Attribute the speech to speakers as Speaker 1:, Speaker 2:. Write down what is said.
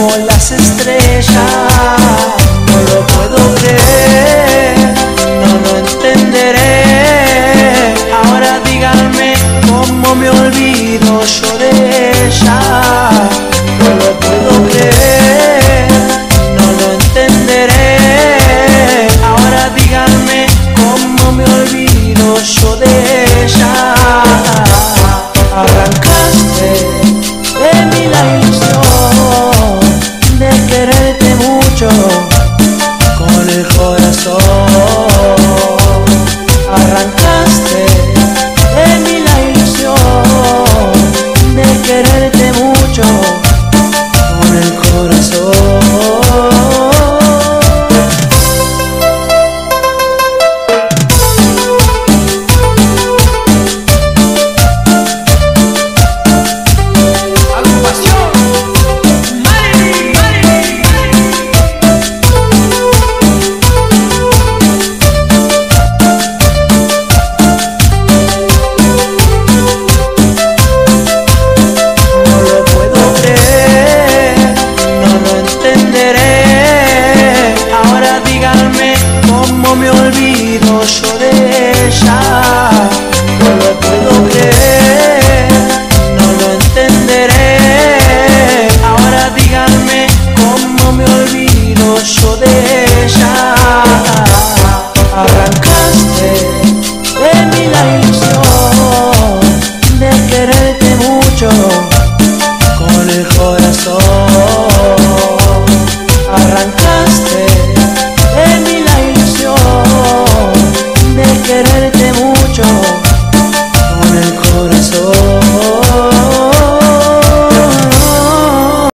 Speaker 1: como las estrellas. No lo puedo creer, no lo entenderé. Ahora díganme cómo me olvido yo de ella. No lo puedo creer, no lo entenderé. Ahora díganme cómo me olvido yo de ella. Arrancaste de mí la ilusión de quererte mucho con el corazón. Arrancaste de mí la ilusión de quererte mucho con el corazón. Cómo me olvido yo de